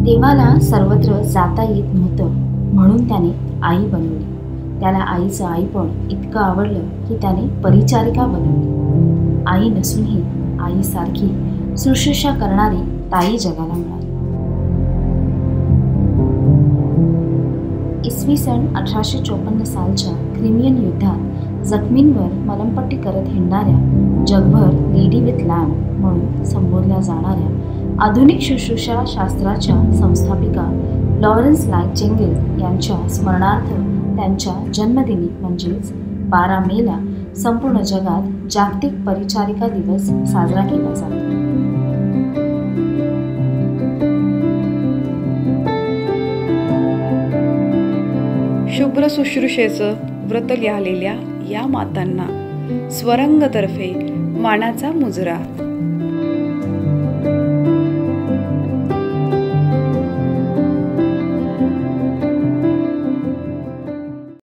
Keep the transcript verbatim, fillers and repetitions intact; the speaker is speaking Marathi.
देवाला सर्वत्र जाता येत नव्हतं, म्हणून त्याने आई बनवली. त्याला आईचं आईपण इतकं आवडलं की त्याने परिचारिका बनवली. आई नसूनही आईसारखी शुश्रूषा करणारी ताई जगाला मिळाली. इसवी सन अठराशे चोपन्न सालच्या क्रिमियन युद्धात जखमींवर मलमपट्टी करत हिंडणाऱ्या, जगभर लेडी विथ लॅम्प म्हणून संबोधल्या जाणाऱ्या आधुनिक शुश्रूषा शास्त्राच्या संस्थापिका लॉरेन्स नाइटिंगेल यांच्या स्मरणार्थ त्यांच्या जन्मदिनी म्हणजेच बारा मेला संपूर्ण जगात जागतिक परिचारिका दिवस साजरा केला जातो. शुभ्र शुश्रूषेचं व्रत लिहिलेल्या या मातांना स्वरंगतर्फे मानाचा मुजरा.